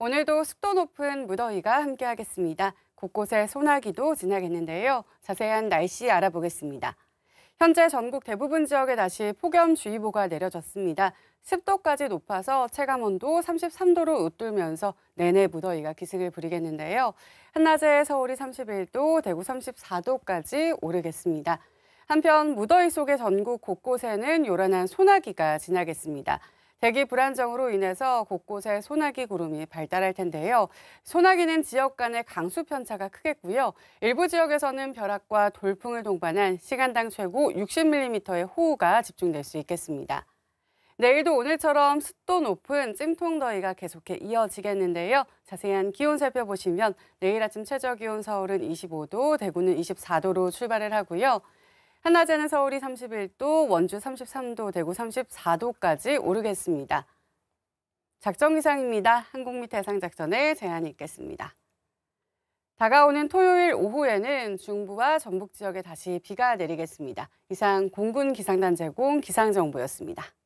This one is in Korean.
오늘도 습도 높은 무더위가 함께하겠습니다. 곳곳에 소나기도 지나겠는데요. 자세한 날씨 알아보겠습니다. 현재 전국 대부분 지역에 다시 폭염주의보가 내려졌습니다. 습도까지 높아서 체감온도 33도로 웃돌면서 내내 무더위가 기승을 부리겠는데요. 한낮에 서울이 31도, 대구 34도까지 오르겠습니다. 한편 무더위 속에 전국 곳곳에는 요란한 소나기가 지나겠습니다. 대기 불안정으로 인해서 곳곳에 소나기 구름이 발달할 텐데요. 소나기는 지역 간의 강수 편차가 크겠고요. 일부 지역에서는 벼락과 돌풍을 동반한 시간당 최고 60mm의 호우가 집중될 수 있겠습니다. 내일도 오늘처럼 습도 높은 찜통더위가 계속해 이어지겠는데요. 자세한 기온 살펴보시면 내일 아침 최저기온 서울은 25도, 대구는 24도로 출발을 하고요. 한낮에는 서울이 31도, 원주 33도, 대구 34도까지 오르겠습니다. 작전 기상입니다. 항공미 대상 작전에 제한이 있겠습니다. 다가오는 토요일 오후에는 중부와 전북 지역에 다시 비가 내리겠습니다. 이상 공군 기상단 제공 기상정보였습니다.